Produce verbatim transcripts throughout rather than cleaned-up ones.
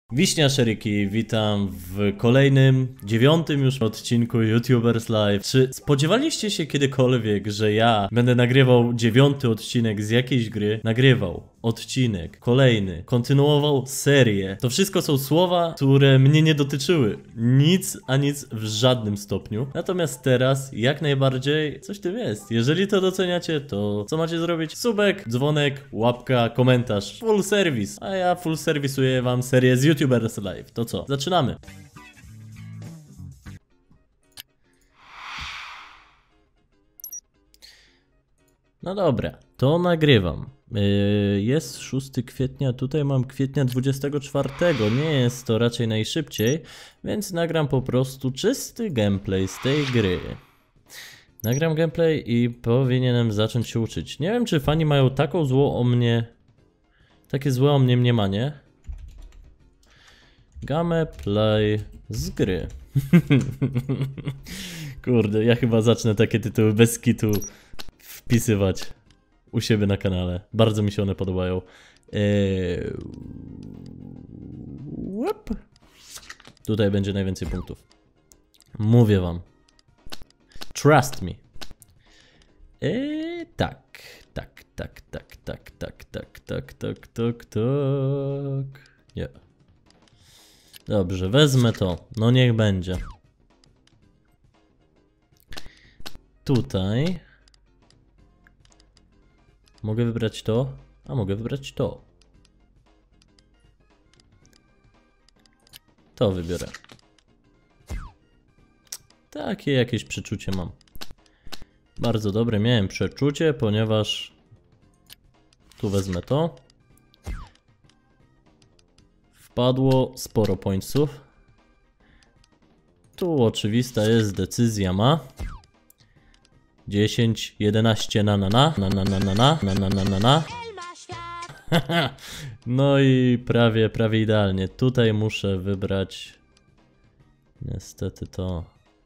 Wiśnia Szeryki, witam w kolejnym, dziewiątym już odcinku YouTubers Live. Czy spodziewaliście się kiedykolwiek, że ja będę nagrywał dziewiąty odcinek z jakiejś gry? Nagrywał odcinek, kolejny, kontynuował serię. To wszystko są słowa, które mnie nie dotyczyły. Nic, a nic w żadnym stopniu. Natomiast teraz jak najbardziej coś w tym jest. Jeżeli to doceniacie, to co macie zrobić? Subek, dzwonek, łapka, komentarz. Full service. A ja full serwisuję wam serię z YouTubers Live. To co? Zaczynamy. No dobra, to nagrywam. Yy, jest szóstego kwietnia, tutaj mam kwietnia dwudziestego czwartego. Nie jest to raczej najszybciej, więc nagram po prostu czysty gameplay z tej gry. Nagram gameplay i powinienem zacząć się uczyć. Nie wiem, czy fani mają taką złą o mnie, takie złe o mnie mniemanie. Gameplay z gry. Kurde, ja chyba zacznę takie tytuły bez kitu wpisywać u siebie na kanale. Bardzo mi się one podobają. Eee... Tutaj będzie najwięcej punktów. Mówię wam. Trust me. Eee, tak, tak, tak, tak, tak, tak, tak, tak, tak, tak, tak. Nie. Dobrze, wezmę to. No niech będzie. Tutaj. Mogę wybrać to, a mogę wybrać to. To wybiorę. Takie jakieś przeczucie mam. Bardzo dobre miałem przeczucie, ponieważ tu wezmę to. Wpadło sporo pointsów. Tu oczywista jest decyzja ma. dziesięć, jedenaście na na na na na na na na na na na na. No i prawie, prawie idealnie. Tutaj muszę wybrać niestety to.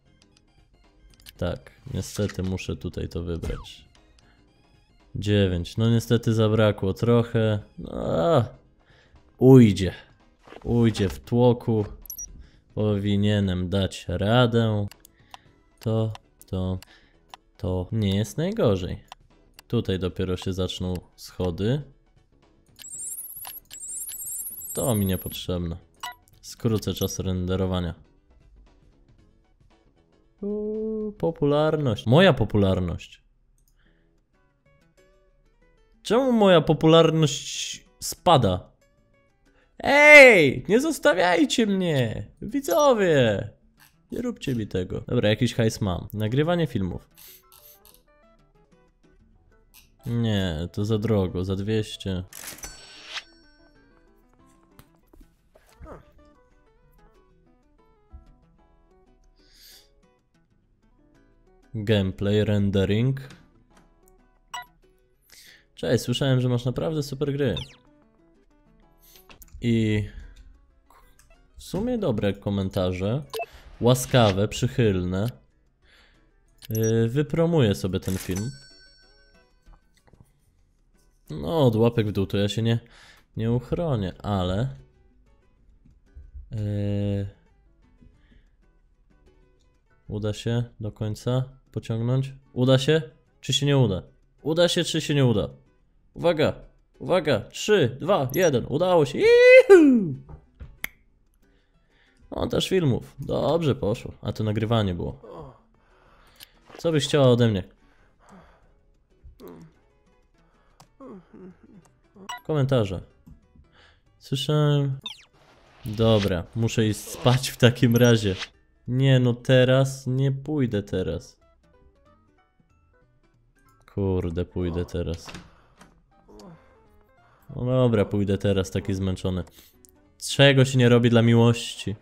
Tak, niestety muszę tutaj to wybrać. dziewięć, no niestety zabrakło trochę. No, ujdzie. Ujdzie w tłoku. Powinienem dać radę. To, to... To nie jest najgorzej. Tutaj dopiero się zaczną schody. To mi niepotrzebne. Skrócę czas renderowania. Uuu, popularność. Moja popularność. Czemu moja popularność spada? Ej! Nie zostawiajcie mnie! Widzowie! Nie róbcie mi tego. Dobra, jakiś hajs mam. Nagrywanie filmów. Nie, to za drogo, za dwieście. Gameplay, rendering. Cześć, słyszałem, że masz naprawdę super gry. I w sumie dobre komentarze. Łaskawe, przychylne. Yy, wypromuję sobie ten film. No, od łapek w dół to ja się nie, nie uchronię, ale... Yy... Uda się do końca pociągnąć? Uda się? Czy się nie uda? Uda się, czy się nie uda? Uwaga! Uwaga! trzy, dwa, jeden. Udało się! Iiii! Montaż filmów. Dobrze poszło. A to nagrywanie było. Co byś chciała ode mnie? Komentarze. Słyszałem. Dobra, muszę iść spać w takim razie. Nie no, teraz nie pójdę teraz. Kurde, pójdę teraz. No dobra, pójdę teraz, taki zmęczony. Czego się nie robi dla miłości?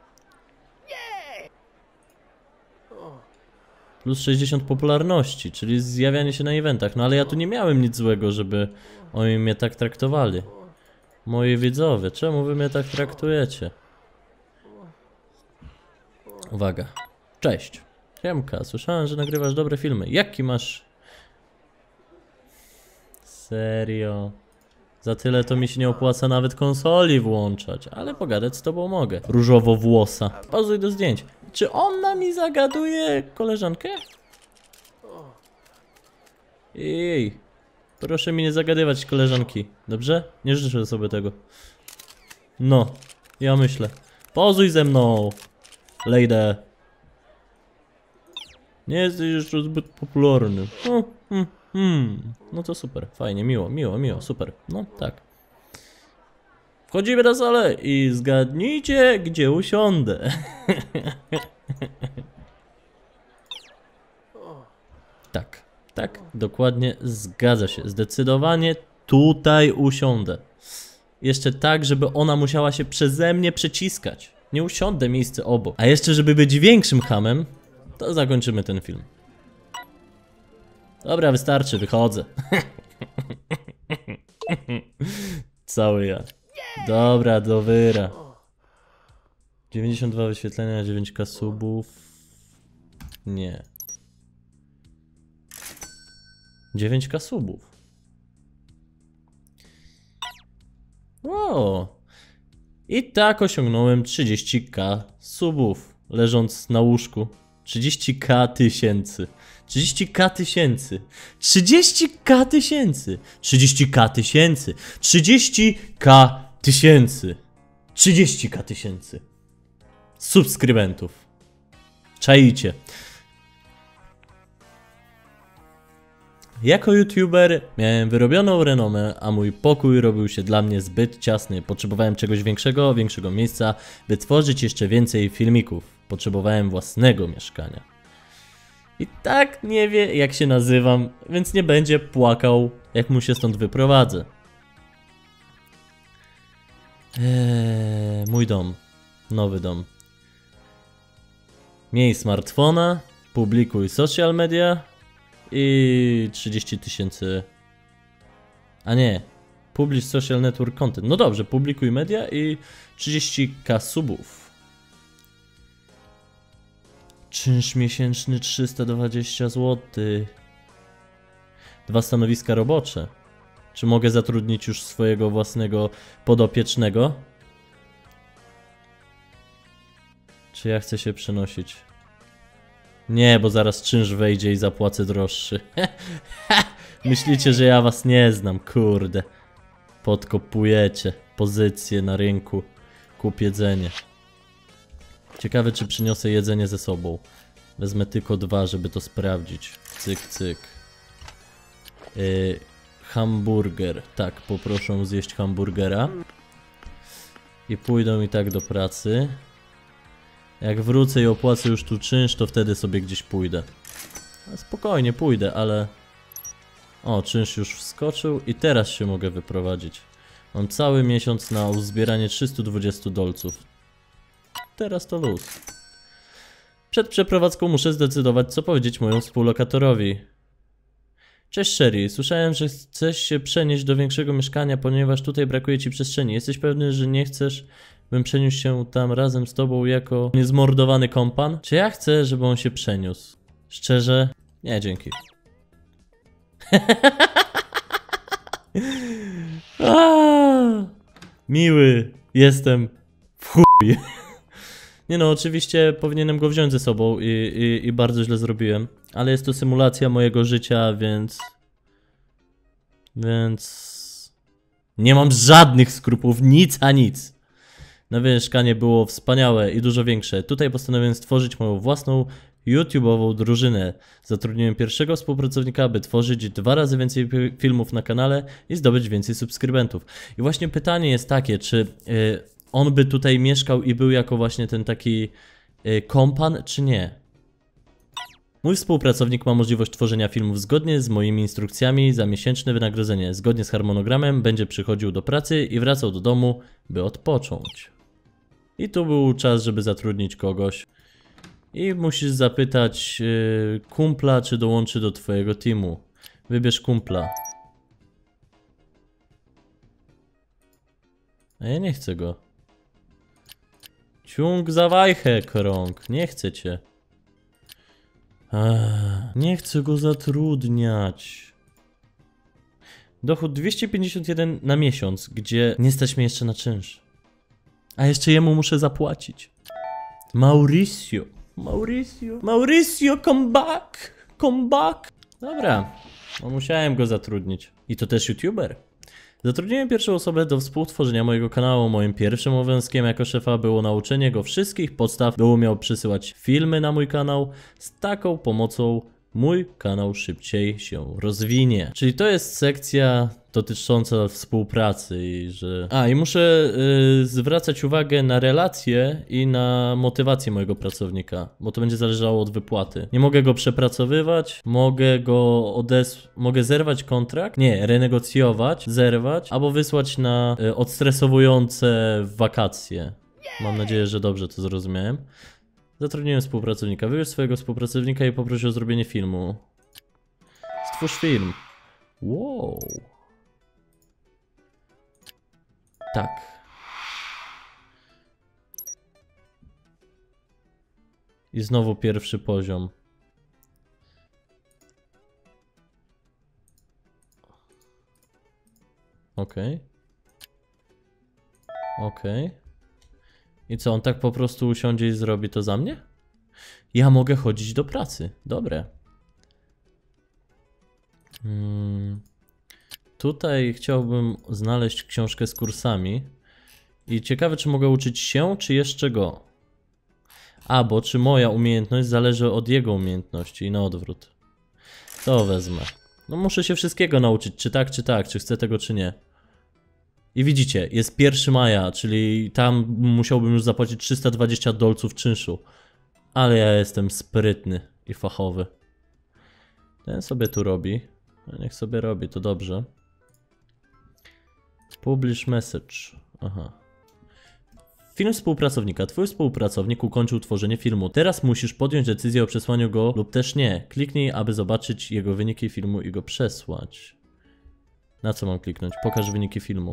Plus sześćdziesiąt popularności, czyli zjawianie się na eventach. No ale ja tu nie miałem nic złego, żeby oni mnie tak traktowali. Moi widzowie, czemu wy mnie tak traktujecie? Uwaga. Cześć. Siemka, słyszałem, że nagrywasz dobre filmy. Jaki masz... Serio? Za tyle to mi się nie opłaca nawet konsoli włączać, ale pogadać z tobą mogę. Różowo włosa. Pauzuj do zdjęć. Czy ona mi zagaduje koleżankę? Ej, proszę mi nie zagadywać koleżanki, dobrze? Nie życzę sobie tego. No, ja myślę. Pozuj ze mną, lady. Nie jesteś jeszcze zbyt popularny. No, hmm, hmm. No to super, fajnie, miło, miło, miło, super. No tak. Wchodzimy na salę i zgadnijcie, gdzie usiądę. Tak, tak, dokładnie zgadza się. Zdecydowanie tutaj usiądę. Jeszcze tak, żeby ona musiała się przeze mnie przeciskać. Nie usiądę miejsce obok. A jeszcze, żeby być większym hamem, to zakończymy ten film. Dobra, wystarczy, wychodzę. Cały ja. Dobra, do wyra. dziewięćdziesiąt dwa wyświetlenia, dziewięć ka subów. Nie. dziewięć ka subów. O. I tak osiągnąłem trzydzieści ka subów, leżąc na łóżku. trzydzieści ka tysięcy. trzydzieści ka tysięcy. trzydzieści ka tysięcy. trzydzieści ka tysięcy. trzydzieści ka tysięcy. trzydzieści ka tysięcy. Subskrybentów. Czaicie. Jako youtuber miałem wyrobioną renomę, a mój pokój robił się dla mnie zbyt ciasny. Potrzebowałem czegoś większego, większego miejsca, by tworzyć jeszcze więcej filmików. Potrzebowałem własnego mieszkania. I tak nie wie, jak się nazywam, więc nie będzie płakał, jak mu się stąd wyprowadzę. Eee, mój dom. Nowy dom. Miej smartfona, publikuj social media i trzydzieści tysięcy. A nie, publish social network content. No dobrze, publikuj media i trzydzieści ka subów. Czynsz miesięczny trzysta dwadzieścia złotych. Dwa stanowiska robocze. Czy mogę zatrudnić już swojego własnego podopiecznego? Czy ja chcę się przenosić? Nie, bo zaraz czynsz wejdzie i zapłacę droższy. Myślicie, że ja was nie znam, kurde. Podkopujecie pozycję na rynku. Kup jedzenie. Ciekawe, czy przyniosę jedzenie ze sobą. Wezmę tylko dwa, żeby to sprawdzić. Cyk, cyk. Yy, hamburger. Tak, poproszę zjeść hamburgera. I pójdą i tak do pracy. Jak wrócę i opłacę już tu czynsz, to wtedy sobie gdzieś pójdę. A spokojnie pójdę, ale... O, czynsz już wskoczył i teraz się mogę wyprowadzić. Mam cały miesiąc na uzbieranie trzysta dwadzieścia dolców. Teraz to luz. Przed przeprowadzką muszę zdecydować, co powiedzieć mojemu współlokatorowi. Cześć Sherry, słyszałem, że chcesz się przenieść do większego mieszkania, ponieważ tutaj brakuje ci przestrzeni. Jesteś pewny, że nie chcesz, bym przeniósł się tam razem z tobą jako niezmordowany kompan? Czy ja chcę, żeby on się przeniósł? Szczerze? Nie, dzięki. Aaaa, miły jestem w chuj. Nie no, oczywiście powinienem go wziąć ze sobą i, i, i bardzo źle zrobiłem. Ale jest to symulacja mojego życia, więc... Więc... Nie mam żadnych skrupułów, nic a nic. Nowe mieszkanie było wspaniałe i dużo większe. Tutaj postanowiłem stworzyć moją własną YouTube'ową drużynę. Zatrudniłem pierwszego współpracownika, aby tworzyć dwa razy więcej filmów na kanale i zdobyć więcej subskrybentów. I właśnie pytanie jest takie, czy yy, on by tutaj mieszkał i był jako właśnie ten taki yy, kompan, czy nie? Mój współpracownik ma możliwość tworzenia filmów zgodnie z moimi instrukcjami za miesięczne wynagrodzenie. Zgodnie z harmonogramem będzie przychodził do pracy i wracał do domu, by odpocząć. I tu był czas, żeby zatrudnić kogoś. I musisz zapytać yy, kumpla, czy dołączy do twojego teamu. Wybierz kumpla. A ja nie chcę go. Ciąg za wajchę, krąg. Nie chcę cię. Ach, nie chcę go zatrudniać. Dochód dwieście pięćdziesiąt jeden na miesiąc, gdzie nie stać mnie jeszcze na czynsz. A jeszcze jemu muszę zapłacić. Mauricio. Mauricio. Mauricio, come back. Come back. Dobra. No musiałem go zatrudnić. I to też YouTuber. Zatrudniłem pierwszą osobę do współtworzenia mojego kanału. Moim pierwszym obowiązkiem jako szefa było nauczenie go wszystkich podstaw, by umiał przysyłać filmy na mój kanał. Z taką pomocą mój kanał szybciej się rozwinie. Czyli to jest sekcja dotycząca współpracy i że... A, i muszę yy, zwracać uwagę na relacje i na motywację mojego pracownika, bo to będzie zależało od wypłaty. Nie mogę go przepracowywać, mogę go odes... mogę zerwać kontrakt, nie, renegocjować, zerwać, albo wysłać na yy, odstresowujące wakacje. Mam nadzieję, że dobrze to zrozumiałem. Zatrudniłem współpracownika. Wybierz swojego współpracownika i poproś o zrobienie filmu. Stwórz film. Wow. Tak. I znowu pierwszy poziom. Okej. Okay. Okej. Okay. I co, on tak po prostu usiądzie i zrobi to za mnie? Ja mogę chodzić do pracy. Dobre. Hmm. Tutaj chciałbym znaleźć książkę z kursami. I ciekawe, czy mogę uczyć się, czy jeszcze go. Albo czy moja umiejętność zależy od jego umiejętności i na odwrót. To wezmę. No muszę się wszystkiego nauczyć, czy tak, czy tak, czy chcę tego, czy nie. I widzicie, jest pierwszego maja, czyli tam musiałbym już zapłacić trzysta dwadzieścia dolców czynszu. Ale ja jestem sprytny i fachowy. Ten sobie tu robi. No niech sobie robi, to dobrze. Publish message. Aha. Film współpracownika. Twój współpracownik ukończył tworzenie filmu. Teraz musisz podjąć decyzję o przesłaniu go lub też nie. Kliknij, aby zobaczyć jego wyniki filmu i go przesłać. Na co mam kliknąć? Pokaż wyniki filmu.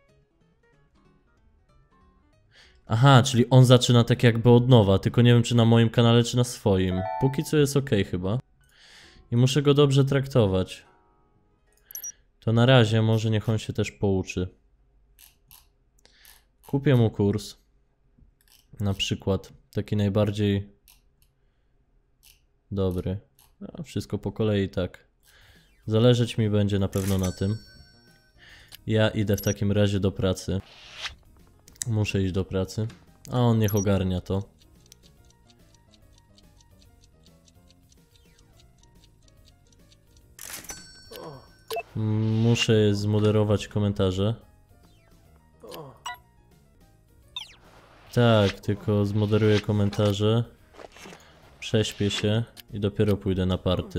Aha, czyli on zaczyna tak jakby od nowa, tylko nie wiem czy na moim kanale, czy na swoim. Póki co jest ok chyba. I muszę go dobrze traktować. To na razie może niech on się też pouczy. Kupię mu kurs. Na przykład taki najbardziej dobry. A wszystko po kolei tak. Zależeć mi będzie na pewno na tym. Ja idę w takim razie do pracy. Muszę iść do pracy. A on niech ogarnia to. Muszę zmoderować komentarze. Tak, tylko zmoderuję komentarze. Prześpię się i dopiero pójdę na party.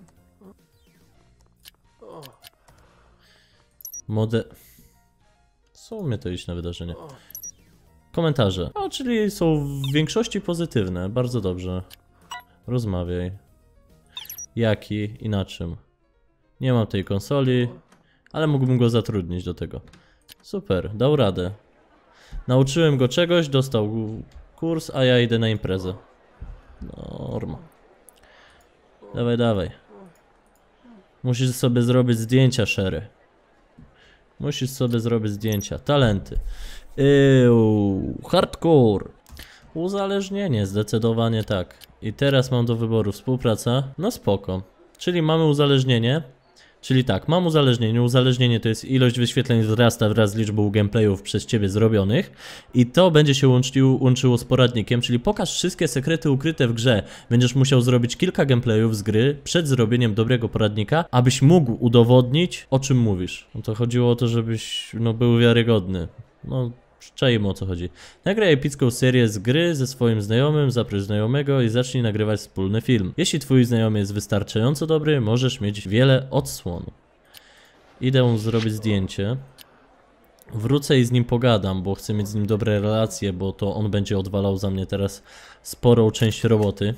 Mode... Co umie to iść na wydarzenie? Komentarze. O, czyli są w większości pozytywne. Bardzo dobrze. Rozmawiaj. Jaki i na czym? Nie mam tej konsoli, ale mógłbym go zatrudnić do tego. Super, dał radę. Nauczyłem go czegoś, dostał kurs, a ja idę na imprezę. Norma. Dawaj, dawaj. Musisz sobie zrobić zdjęcia, Sherry. Musisz sobie zrobić zdjęcia. Talenty. Eee, hardcore. Uzależnienie, zdecydowanie tak. I teraz mam do wyboru współpraca. No spoko. Czyli mamy uzależnienie. Czyli tak, mam uzależnienie. Uzależnienie to jest ilość wyświetleń wzrasta wraz z liczbą gameplayów przez ciebie zrobionych. I to będzie się łączył, łączyło z poradnikiem, czyli pokaż wszystkie sekrety ukryte w grze. Będziesz musiał zrobić kilka gameplayów z gry przed zrobieniem dobrego poradnika, abyś mógł udowodnić, o czym mówisz. No to chodziło o to, żebyś no, był wiarygodny. No, czajmy o co chodzi. Nagraj epicką serię z gry ze swoim znajomym, zaproś znajomego i zacznij nagrywać wspólny film. Jeśli twój znajomy jest wystarczająco dobry, możesz mieć wiele odsłon. Idę zrobić zdjęcie. Wrócę i z nim pogadam, bo chcę mieć z nim dobre relacje, bo to on będzie odwalał za mnie teraz sporą część roboty.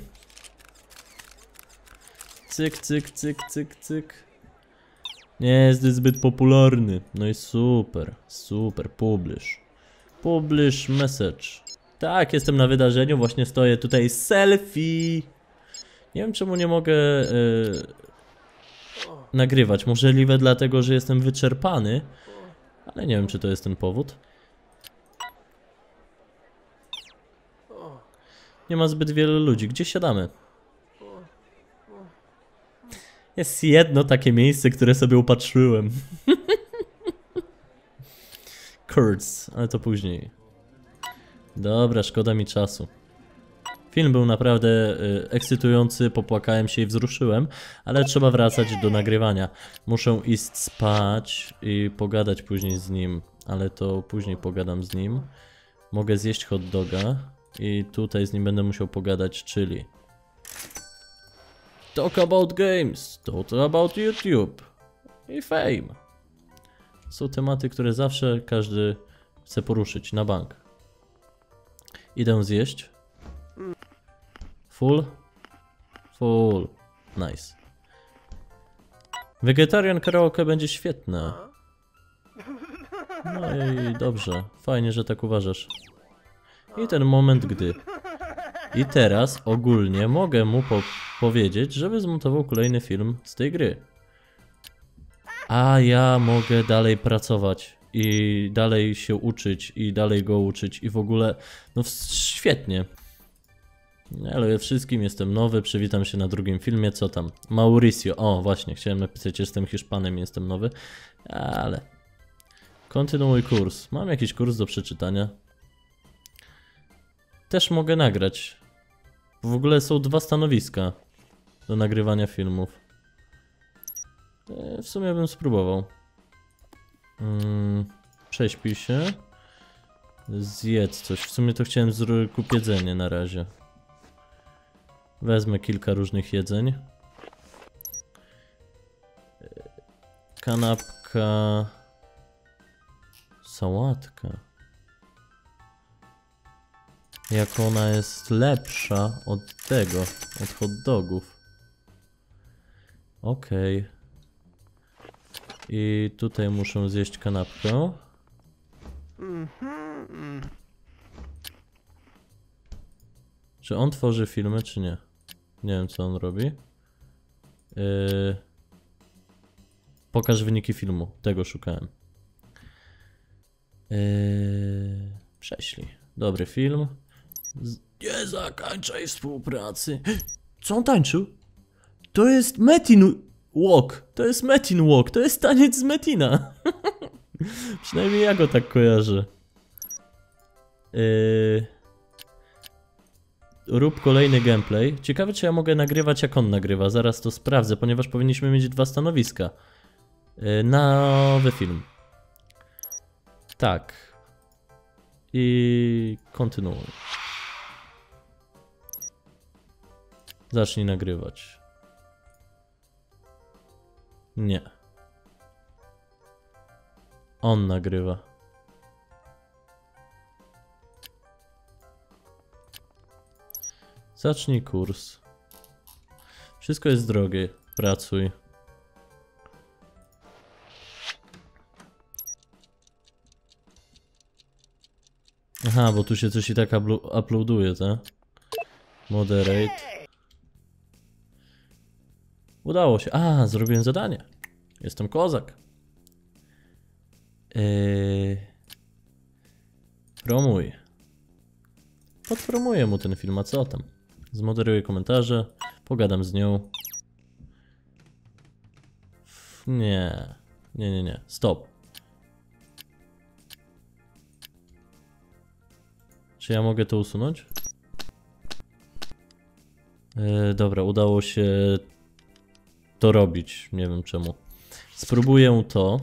Cyk, cyk, cyk, cyk, cyk. Nie jest zbyt popularny. No i super, super, publish. Publish message. Tak, jestem na wydarzeniu, właśnie stoję tutaj. Selfie. Nie wiem czemu nie mogę... Yy... nagrywać. Możliwe dlatego, że jestem wyczerpany, ale nie wiem, czy to jest ten powód. Nie ma zbyt wielu ludzi. Gdzie siadamy? Jest jedno takie miejsce, które sobie upatrzyłem. Kurz, ale to później. Dobra, szkoda mi czasu. Film był naprawdę y, ekscytujący, popłakałem się i wzruszyłem, ale trzeba wracać do nagrywania. Muszę iść spać i pogadać później z nim, ale to później pogadam z nim. Mogę zjeść hot doga i tutaj z nim będę musiał pogadać, czyli... Talk about games, talk about YouTube i fame. Są tematy, które zawsze każdy chce poruszyć na bank. Idę zjeść. Full? Full. Nice. Vegetarian karaoke będzie świetne. No i dobrze. Fajnie, że tak uważasz. I ten moment, gdy... I teraz ogólnie mogę mu po powiedzieć, żeby zmontował kolejny film z tej gry. A ja mogę dalej pracować i dalej się uczyć i dalej go uczyć i w ogóle, no świetnie. Ale wszystkim jestem nowy, przywitam się na drugim filmie, co tam? Mauricio, o właśnie, chciałem napisać, jestem Hiszpanem i jestem nowy, ale... Kontynuuj kurs, mam jakiś kurs do przeczytania. Też mogę nagrać. W ogóle są dwa stanowiska do nagrywania filmów. W sumie bym spróbował. Hmm, prześpij się. Zjedz coś. W sumie to chciałem kupić jedzenie na razie. Wezmę kilka różnych jedzeń. Kanapka. Sałatka. Jak ona jest lepsza od tego, od hot dogów. Okej. Okay. I tutaj muszę zjeść kanapkę. Czy on tworzy filmy, czy nie? Nie wiem, co on robi. Yy... Pokaż wyniki filmu. Tego szukałem. Yy... Prześlij. Dobry film. Z... Nie zakończaj współpracy. Co on tańczył? To jest Metin Walk. To jest Metin Walk. To jest taniec z Metina. Przynajmniej ja go tak kojarzę. Yy... Rób kolejny gameplay. Ciekawe, czy ja mogę nagrywać, jak on nagrywa. Zaraz to sprawdzę, ponieważ powinniśmy mieć dwa stanowiska. Yy, nowy film. Tak. I kontynuuj. Zacznij nagrywać. Nie. On nagrywa. Zacznij kurs. Wszystko jest drogie. Pracuj. Aha, bo tu się coś i tak uploaduje, tak? Moderate. Udało się. A, zrobiłem zadanie. Jestem kozak. Yy... Promuj. Podpromuję mu ten film, a co tam? Zmoderuję komentarze. Pogadam z nią. Nie. Nie, nie, nie. Stop. Czy ja mogę to usunąć? Yy, dobra, udało się to robić. Nie wiem czemu. Spróbuję to.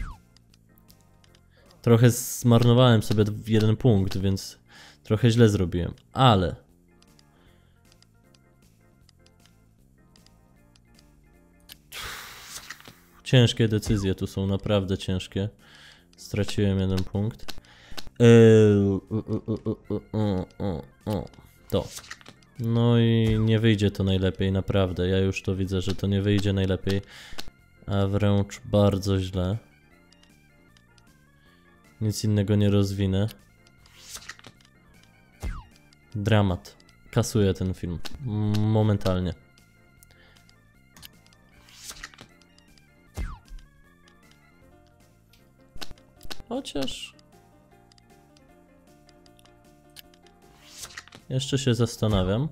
Trochę zmarnowałem sobie jeden punkt, więc trochę źle zrobiłem. Ale... Ciężkie decyzje tu są, naprawdę ciężkie. Straciłem jeden punkt. Yy, to. No i nie wyjdzie to najlepiej, naprawdę. Ja już to widzę, że to nie wyjdzie najlepiej. A wręcz bardzo źle. Nic innego nie rozwinę. Dramat. Kasuję ten film. Momentalnie. Chociaż... Jeszcze się zastanawiam.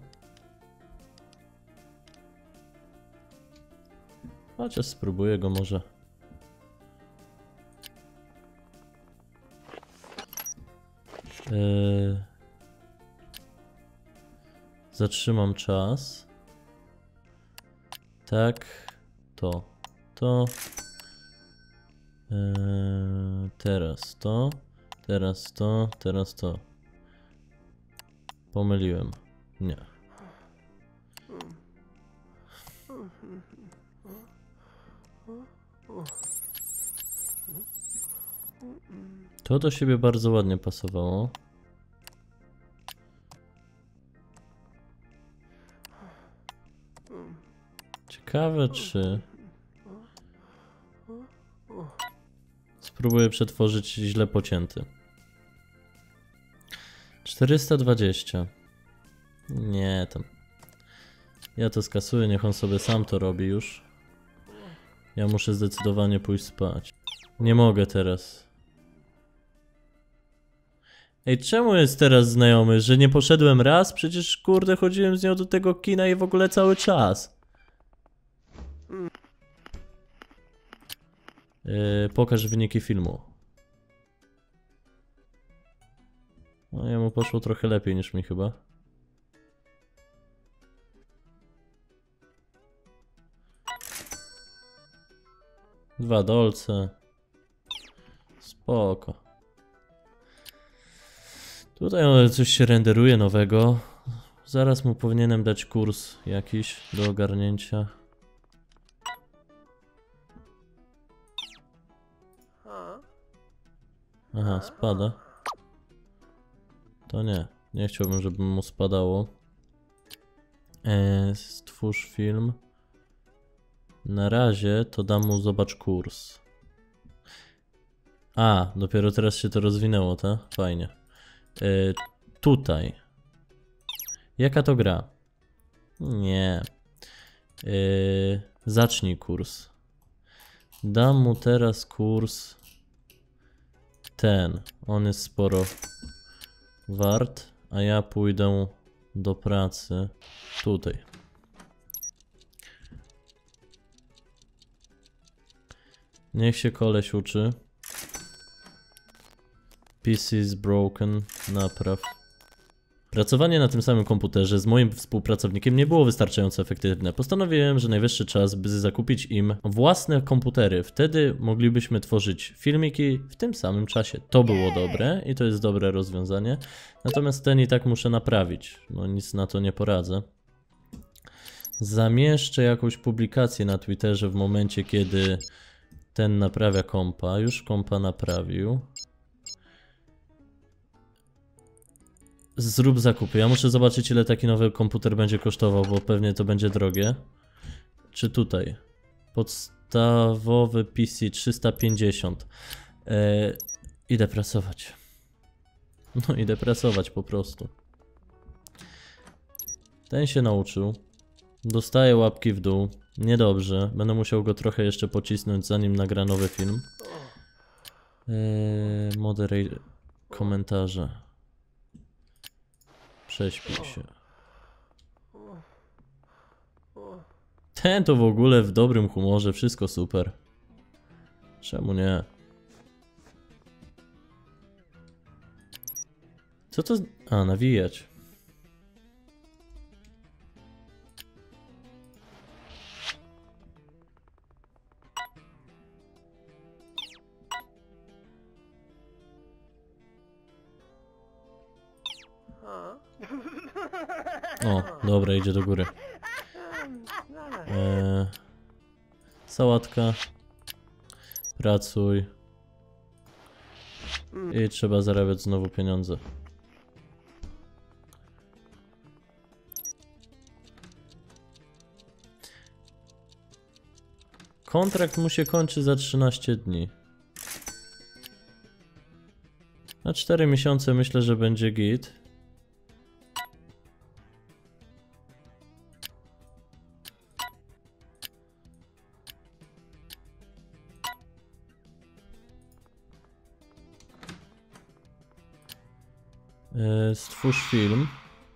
Chociaż spróbuję go może. Yy... Zatrzymam czas. Tak. To. To. Yy... Teraz to. Teraz to. Teraz to. Pomyliłem. Nie. To do siebie bardzo ładnie pasowało. Ciekawe czy... Spróbuję przetworzyć źle pocięty. czterysta dwadzieścia. Nie, tam. Ja to skasuję, niech on sobie sam to robi już. Ja muszę zdecydowanie pójść spać. Nie mogę teraz. Ej, czemu jest teraz znajomy, że nie poszedłem raz? Przecież kurde chodziłem z nią do tego kina i w ogóle cały czas. Yy, pokaż wyniki filmu. No jemu poszło trochę lepiej niż mi chyba. Dwa dolce. Spoko. Tutaj coś się renderuje nowego. Zaraz mu powinienem dać kurs jakiś do ogarnięcia. Aha, spada. To nie. Nie chciałbym, żeby mu spadało. Eee, stwórz film. Na razie to dam mu zobacz kurs. A, dopiero teraz się to rozwinęło, tak? Fajnie. Eee, tutaj. Jaka to gra? Nie. Eee, zacznij kurs. Dam mu teraz kurs ten. On jest sporo wart, a ja pójdę do pracy tutaj. Niech się koleś uczy. P C is broken. Napraw. Pracowanie na tym samym komputerze z moim współpracownikiem nie było wystarczająco efektywne. Postanowiłem, że najwyższy czas, by zakupić im własne komputery. Wtedy moglibyśmy tworzyć filmiki w tym samym czasie. To było dobre i to jest dobre rozwiązanie. Natomiast ten i tak muszę naprawić. No nic na to nie poradzę. Zamieszczę jakąś publikację na Twitterze w momencie, kiedy ten naprawia kompa. Już kompa naprawił. Zrób zakupy. Ja muszę zobaczyć, ile taki nowy komputer będzie kosztował, bo pewnie to będzie drogie. Czy tutaj? Podstawowy P C trzysta pięćdziesiąt. Eee, idę pracować. No idę pracować po prostu. Ten się nauczył. Dostaje łapki w dół. Niedobrze. Będę musiał go trochę jeszcze pocisnąć, zanim nagra nowy film. Eee, moderate komentarze. Prześpij się. Ten to w ogóle w dobrym humorze, wszystko super. Czemu nie? Co to... A, nawijać. O, dobra, idzie do góry. Eee, sałatka. Pracuj. I trzeba zarabiać znowu pieniądze. Kontrakt mu się kończy za trzynaście dni. Na cztery miesiące myślę, że będzie git. Yy, stwórz film.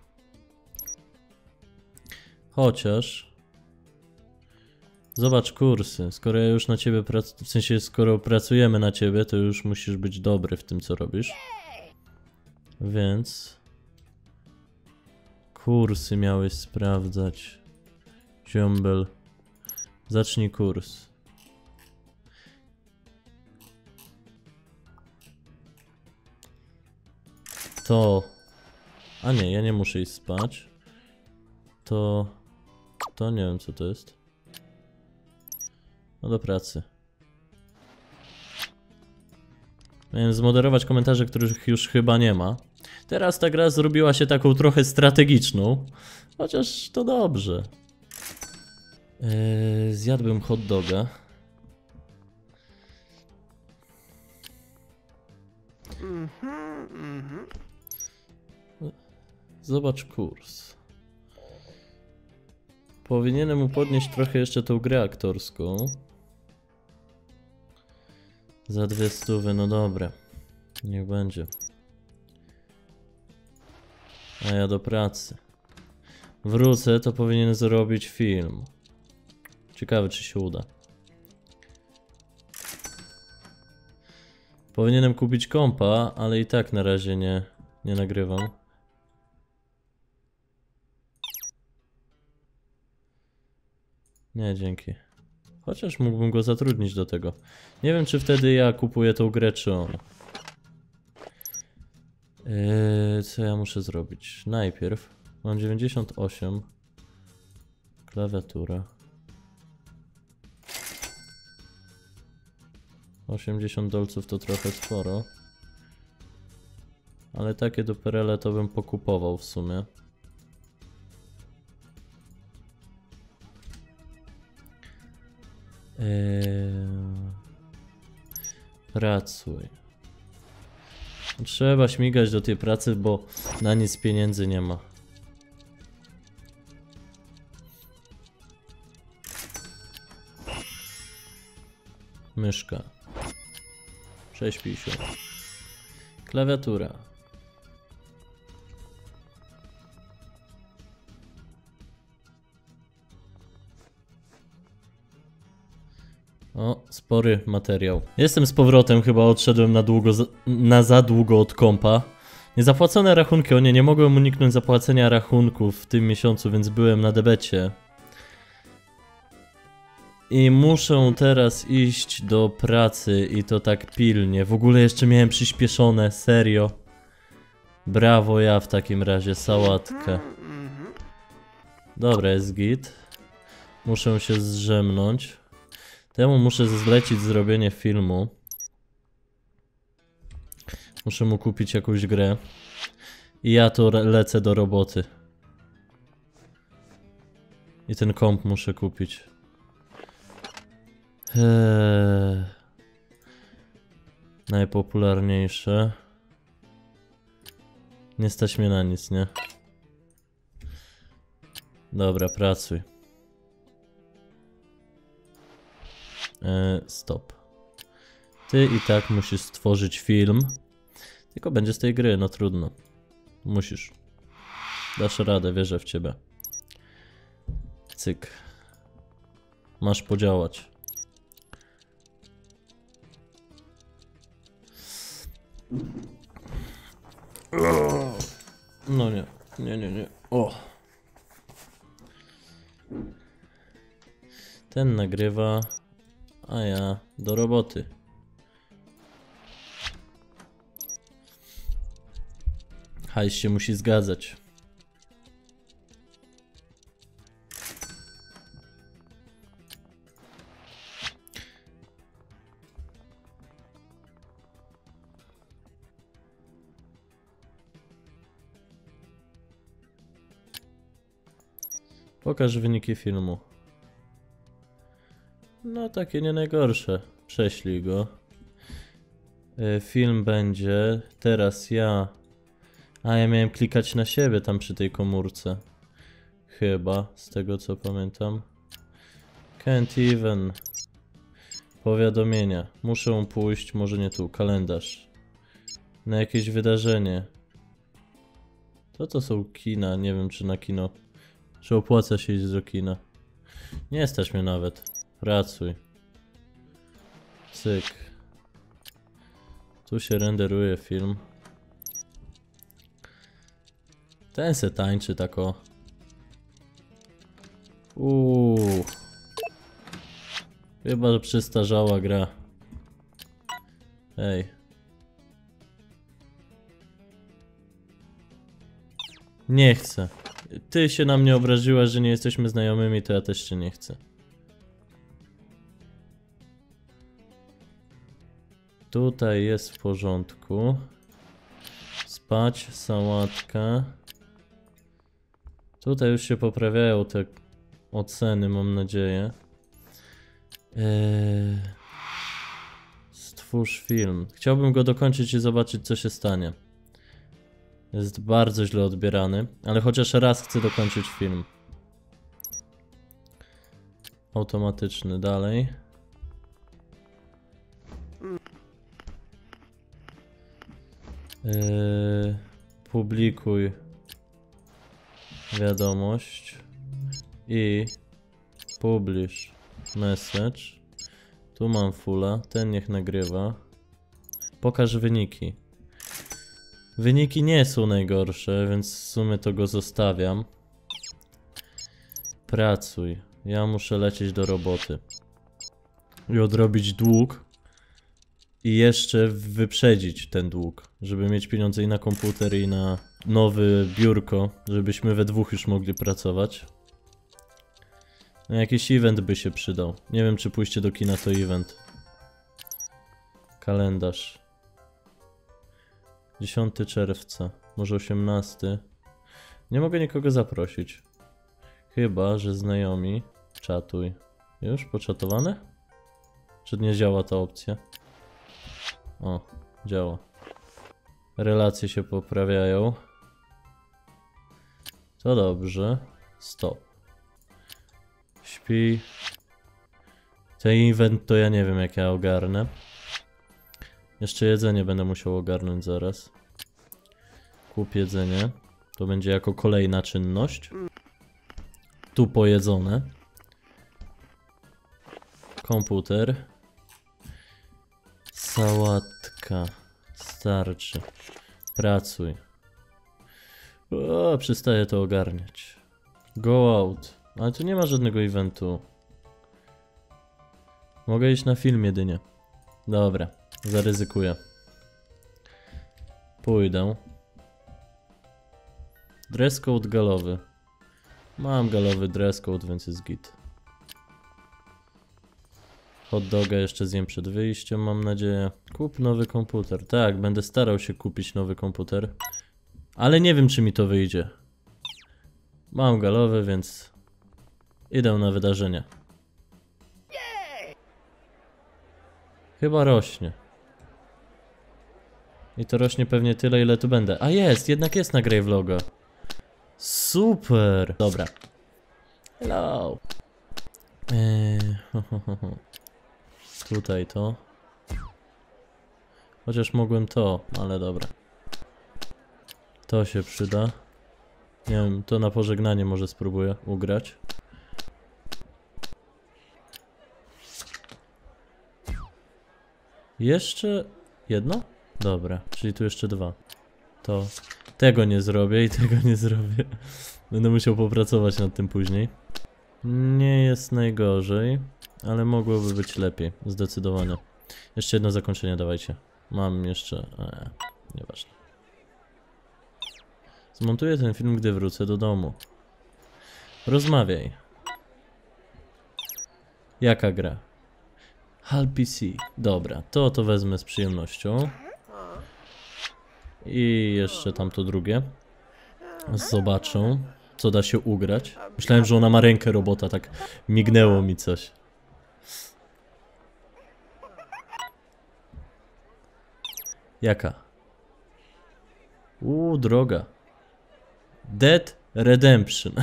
Chociaż... Zobacz kursy. Skoro ja już na ciebie pracuję, w sensie skoro pracujemy na ciebie, to już musisz być dobry w tym, co robisz. Więc... Kursy miałeś sprawdzać. Ziombel. Zacznij kurs. To... A nie, ja nie muszę iść spać. To... To nie wiem, co to jest. No do pracy. Miałem zmoderować komentarze, których już chyba nie ma. Teraz ta gra zrobiła się taką trochę strategiczną. Chociaż to dobrze. Eee, zjadłbym hot doga. Zobacz kurs. Powinienem mu podnieść trochę jeszcze tą grę aktorską. Za dwie stówy, no dobra. Niech będzie. A ja do pracy. Wrócę, to powinien zrobić film. Ciekawe, czy się uda. Powinienem kupić kompa, ale i tak na razie nie, nie nagrywam. Nie, dzięki. Chociaż mógłbym go zatrudnić do tego. Nie wiem, czy wtedy ja kupuję tą grę, czy on. Yy, co ja muszę zrobić? Najpierw mam dziewięćdziesiąt osiem. Klawiatura. osiemdziesiąt dolców to trochę sporo. Ale takie duperele to bym pokupował w sumie. Eee... Pracuj. Trzeba śmigać do tej pracy, bo na nic pieniędzy nie ma. Myszka. Prześpij się. Klawiatura. O, spory materiał. Jestem z powrotem, chyba odszedłem na długo, za, na za długo od kompa. Niezapłacone rachunki, o nie, nie mogłem uniknąć zapłacenia rachunków w tym miesiącu, więc byłem na debecie. I muszę teraz iść do pracy i to tak pilnie. W ogóle jeszcze miałem przyspieszone, serio. Brawo ja w takim razie, sałatkę. Dobra, jest git. Muszę się zrzemnąć. Temu muszę zlecić zrobienie filmu. Muszę mu kupić jakąś grę. I ja to lecę do roboty. I ten komp muszę kupić. Eee... Najpopularniejsze. Nie stać mnie na nic, nie? Dobra, pracuj. Eee, stop. Ty i tak musisz stworzyć film. Tylko będzie z tej gry, no trudno. Musisz. Dasz radę, wierzę w ciebie. Cyk. Masz podziałać. No nie, nie, nie, nie. O. Ten nagrywa, a ja do roboty. Hajs się musi zgadzać. Pokaż wyniki filmu. No takie nie najgorsze. Prześlij go. Film będzie. Teraz ja. A ja miałem klikać na siebie tam przy tej komórce. Chyba, z tego co pamiętam. Can't even. Powiadomienia. Muszę pójść, może nie tu. Kalendarz. Na jakieś wydarzenie. To to są kina, nie wiem czy na kino. Czy opłaca się iść do kina. Nie stać mnie nawet. Pracuj. Cyk. Tu się renderuje film. Ten se tańczy tako. Uuu. Chyba, że przestarzała gra. Ej. Nie chcę. Ty się na mnie obraziłaś, że nie jesteśmy znajomymi, to ja też cię nie chcę. Tutaj jest w porządku. Spać, sałatka. Tutaj już się poprawiają te oceny, mam nadzieję. Eee... Stwórz film. Chciałbym go dokończyć i zobaczyć, co się stanie. Jest bardzo źle odbierany, ale chociaż raz chcę dokończyć film. Automatyczny, dalej. Eee... Publikuj wiadomość i publish message. Tu mam fulla, ten niech nagrywa. Pokaż wyniki. Wyniki nie są najgorsze, więc w sumie to go zostawiam. Pracuj. Ja muszę lecieć do roboty. I odrobić dług. I jeszcze wyprzedzić ten dług, żeby mieć pieniądze i na komputer, i na nowe biurko, żebyśmy we dwóch już mogli pracować. No jakiś event by się przydał. Nie wiem, czy pójście do kina to event. Kalendarz. dziesiątego czerwca, może osiemnastego. Nie mogę nikogo zaprosić. Chyba, że znajomi. Czatuj. Już poczatowane? Czy nie działa ta opcja? O, działa. Relacje się poprawiają. To dobrze. Stop. Śpi. Ten event to ja nie wiem, jak ja ogarnę. Jeszcze jedzenie będę musiał ogarnąć zaraz. Kup jedzenie. To będzie jako kolejna czynność. Tu pojedzone. Komputer. Sałatka. Starczy. Pracuj. O, przestaję to ogarniać. Go out. Ale tu nie ma żadnego eventu. Mogę iść na film jedynie. Dobra. Zaryzykuję. Pójdę. Dress code galowy. Mam galowy dress code, więc jest git. Hot doga jeszcze zjem przed wyjściem, mam nadzieję. Kup nowy komputer. Tak, będę starał się kupić nowy komputer. Ale nie wiem, czy mi to wyjdzie. Mam galowy, więc idę na wydarzenia. Chyba rośnie. I to rośnie pewnie tyle, ile tu będę. A jest, jednak jest nagraj vloga. Super. Dobra. Hello. Eee, ho, ho, ho, ho. Tutaj to. Chociaż mogłem to, ale dobra. To się przyda. Nie wiem, to na pożegnanie może spróbuję ugrać. Jeszcze jedno? Dobra, czyli tu jeszcze dwa. To tego nie zrobię i tego nie zrobię. Będę musiał popracować nad tym później. Nie jest najgorzej, ale mogłoby być lepiej, zdecydowanie. Jeszcze jedno zakończenie dawajcie. Mam jeszcze... Eee, nieważne. Zmontuję ten film, gdy wrócę do domu. Rozmawiaj. Jaka gra? Hal P C. Dobra, to to wezmę z przyjemnością. I jeszcze tamto drugie. Zobaczę, co da się ugrać. Myślałem, że ona ma rękę robota, tak mignęło mi coś. Jaka? Uuu, droga. Dead Redemption.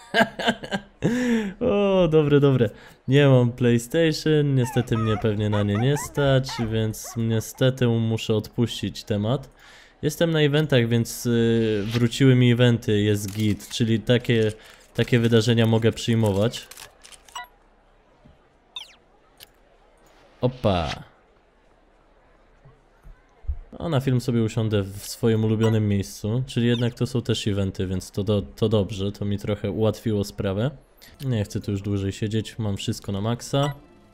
O, dobre, dobre. Nie mam PlayStation, niestety mnie pewnie na nie nie stać, więc niestety muszę odpuścić temat. Jestem na eventach, więc yy, wróciły mi eventy, jest git, czyli takie, takie wydarzenia mogę przyjmować. Opa. A na film sobie usiądę w swoim ulubionym miejscu, czyli jednak to są też eventy, więc to, do, to dobrze, to mi trochę ułatwiło sprawę. Nie chcę tu już dłużej siedzieć, mam wszystko na maksa.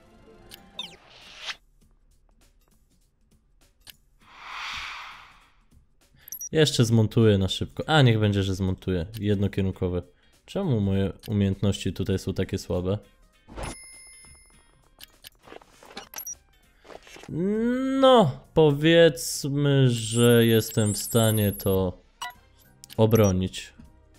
Jeszcze zmontuję na szybko. A, niech będzie, że zmontuję. Jednokierunkowe. Czemu moje umiejętności tutaj są takie słabe? No, powiedzmy, że jestem w stanie to obronić.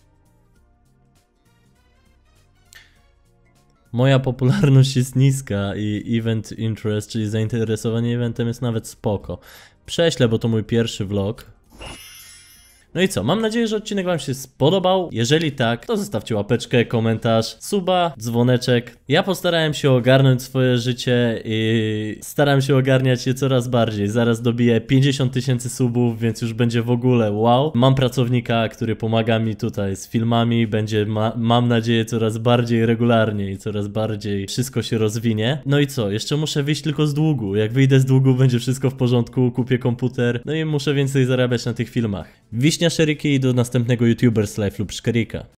Moja popularność jest niska i event interest, czyli zainteresowanie eventem jest nawet spoko. Prześlę, bo to mój pierwszy vlog. No i co, mam nadzieję, że odcinek wam się spodobał. Jeżeli tak, to zostawcie łapeczkę, komentarz, suba, dzwoneczek. Ja postarałem się ogarnąć swoje życie i staram się ogarniać je coraz bardziej. Zaraz dobiję pięćdziesiąt tysięcy subów, więc już będzie w ogóle wow. Mam pracownika, który pomaga mi tutaj z filmami, będzie ma mam nadzieję coraz bardziej regularnie i coraz bardziej wszystko się rozwinie. No i co, jeszcze muszę wyjść tylko z długu. Jak wyjdę z długu, będzie wszystko w porządku, kupię komputer, no i muszę więcej zarabiać na tych filmach. Wiśnia Szeryki i do następnego YouTubers Live lub Szkerika.